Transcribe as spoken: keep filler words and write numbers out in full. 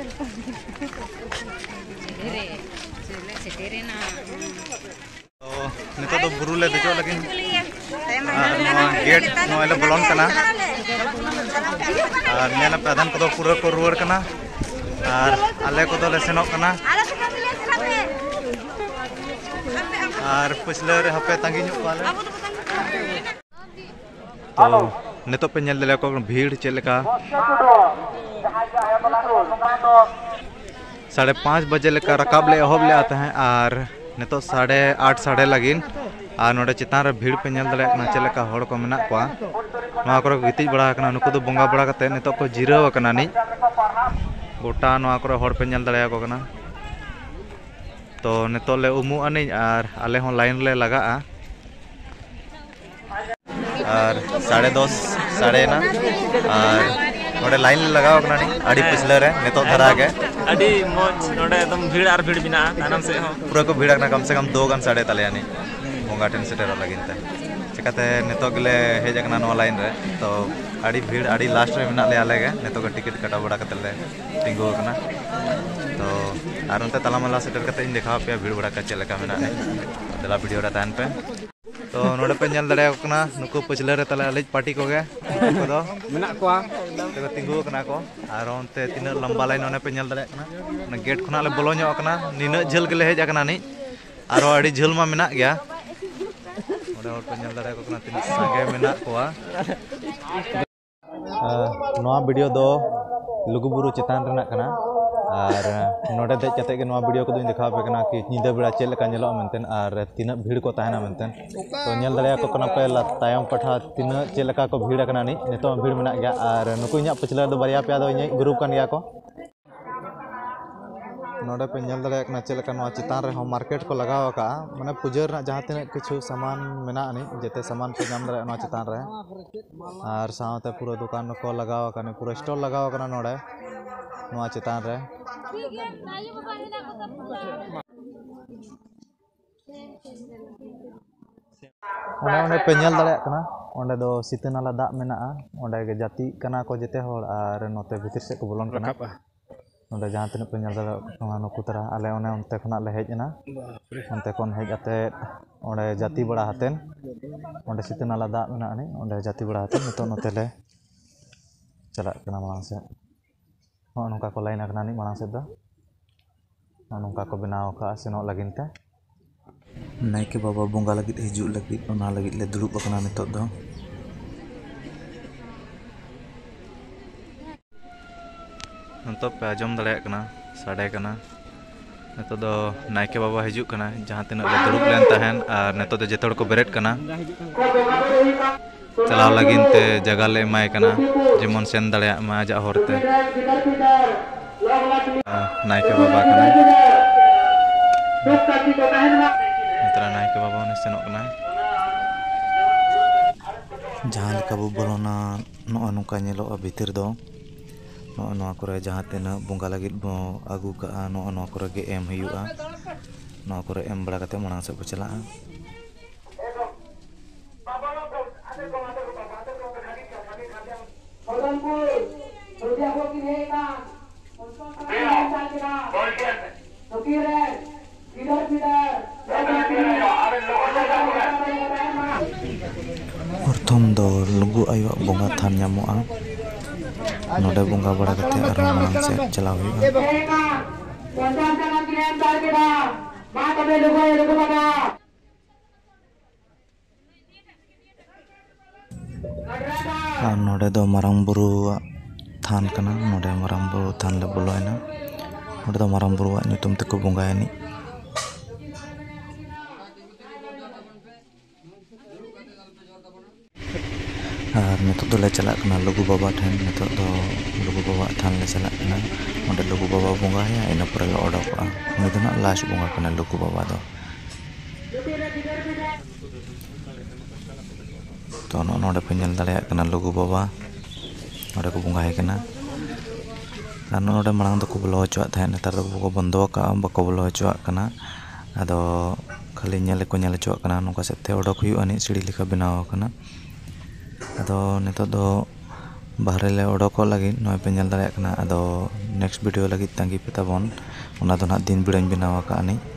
नितो तो बुरु ले देजो लगिन गेट नोले बोलन कना और नेला प्रधान को पूरा को रुवर कना और आले को ले सेनोक कना और पिछले रे हपे तांगी नु पाले तो नितो पे नेल देले को भीड़ चेलका साढ़े पाँच बजे लेकर रकाब ले एहब ले आते हैं और नितो साढ़े आठ साढ़े लगिन और नोडे चितान रे भीड़ पे नेल दले कना चेलका होड़ को मेना कोआ नोआ करे गितिज बड़ा कना नुको दो बोंगा बड़ा कते नितो को जिराव कना नि गोटा नोआ करे होड़ पे नेल दले को कना तो नितो ले उमु अनि और आले हों लाइन ले लगा और साढ़े दस साढ़े ना और नोडे लाइन ले लगाव कना नि आडी पिछले रे नितो धरा के अड़ी मौज नोडे एकदम भीड़ और भीड़ बिना तानम से हो पूरा को भीड़ ना कम से कम दो गन साढ़े तले यानी बोंगा टेन सेटर लगिन ते चिकाते नितो गले हेज कना नो लाइन रे तो आडी भीड़ आडी लास्ट रे मेना ले आले गे नितो का टिकट कटा बड़ा कते ले तिंगो कना तो आर उनते तालामाला सेटर कते इन देखा पे भीड़ बड़ा का चलेका मेना ने दला वीडियो रा तान पे तो नोडे पे नेल दड़े कना नुको पछले रे तले अलेज पार्टी को गे को दो मेना कोआ तो तिंगो कना को आर उनते तीना लंबा लाइन ओने पे नेल दड़े कना ना गेट खना ले बोलो ᱧᱚᱜ कना निना झेल गले हेज कना नि आरो आडी झेल मा मेना गया ओडे और पे नेल दड़े को कना तीना संगे मेना कोआ नोआ वीडियो दो लुगुबुरु चितान रेना कना और नोडे देज कते के नोआ वीडियो को दुñ देखा पे कना कि निदा बेड़ा चेल लेका नेलो मेनतेन और तीना भीड़ को ताहना मेनतेन तो नेल दड़े को कना पे तायम पठा तीना चेल लेका को भीड़ कना नि नितो भीड़ मेना गया और नुको इᱧᱟ पिछले दो बारिया पे दो इᱧ ग्रुप कन गया को नोडे पे नेल दड़े कना चेल लेका नोआ चितान रे हो मार्केट को लगाव का माने पूजा रे जहां तिना किछु सामान मेना नि जेते सामान पे नाम दड़े नोआ चितान रे और साथे पूरा दुकान को लगाव कने पूरा स्टॉल लगाव कना नोडे नोआ चितान रे ओने ओने पे नेल दड़े कना ओंडे दो सीतनाला दाग मेना ओंडे गे जाति कना को जेते होड़ और नोते भीतर से को बोलन कना ओंडे जहां तिना पे नेल दड़े कना नुको तरा आले ओने ओनते खना ले हेजना ओनते कोन हेज आते ओंडे जाति बड़ा हतेन ओंडे सीतनाला दाग मेना नि ओंडे जाति बड़ा हतेन नितो नोते ले चला कना मांग से हाँ नौका को लाइन करना नहीं माना से दो नौका को बनाव का सेनो लगिन ते नायके बाबा बोंगा लगित हिजु लगित ओना लगित ले दुरुब कना नितो दो नतो पे आजम दड़े कना साडे कना नितो दो नायके बाबा हिजु कना जहां तिना ले दुरुब लेन तहन और नितो दो जेतोड़ को बेरेट कना चलाव लगिन ते जगह ले माय कना जेमन सेन दड़े मा जा होरते नायके बाबा कना मित्रा नायके बाबा ने सेनो कना जहां लेका बो बोलोना नो अनुका नेलो भीतर दो नो नो करे जहां तेना बोंगा लगित बो आगु का नो नो करे गे एम हुआ नो करे एम बड़ा कते मना से चला प्रथम दो लुगु आयो बोंगा थान ᱧᱟᱢᱚᱜᱼᱟ नोडे बोंगा बड़ा कते आरो मांग से चलाव हुआ और नोडे दो मारांग बुरु थान कना नोडे मारांग बुरु थान ले बोलोयना नोडे दो मारांग बुरु ᱧᱩᱛᱩᱢ ᱛᱮᱠᱚ ᱵᱚᱸᱜᱟᱭᱟᱱᱤ और नितो दो ले चला कना लुगु बाबा ठेन नितो दो लुगु बाबा थान ले चला कना ओंडे लुगु बाबा बोंगा है इन पर ले ओडोकआ उनी दो ना लास्ट बोंगा कना लुगु बाबा दो तो नोडे पे नेल दड़े कना लुगु बाबा नोडे को बोंगा है कना और नोडे मांग दो को बोलो हचुआ था नेतार दो को बंदो का बको बोलो हचुआ कना आदो खाली नेल को नेल हचुआ कना नोका सेते ओडोक हुई अनि सीढ़ी लेखा बनाव कना आदो नेतो दो ᱵᱟᱦᱨᱮ ᱞᱮ ᱚᱰᱚᱠᱚᱜ ᱞᱟᱹᱜᱤᱫ ᱱᱚᱜᱼᱚᱭ ᱯᱮ ᱧᱮᱞ ᱫᱟᱲᱮᱭᱟᱜ ᱠᱟᱱᱟ ᱟᱫᱚ ᱱᱮᱠᱥᱴ ᱵᱷᱤᱰᱤᱭᱳ ᱞᱟᱹᱜᱤᱫ ᱛᱟᱸᱜᱤ ᱯᱮ ᱛᱟᱵᱚᱱ ᱚᱱᱟ ᱫᱚ ᱱᱟᱦᱟᱜ ᱫᱤᱱ ᱵᱮᱲᱟᱧ ᱵᱮᱱᱟᱣ ᱟᱠᱟᱫ ᱟᱹᱱᱤᱡ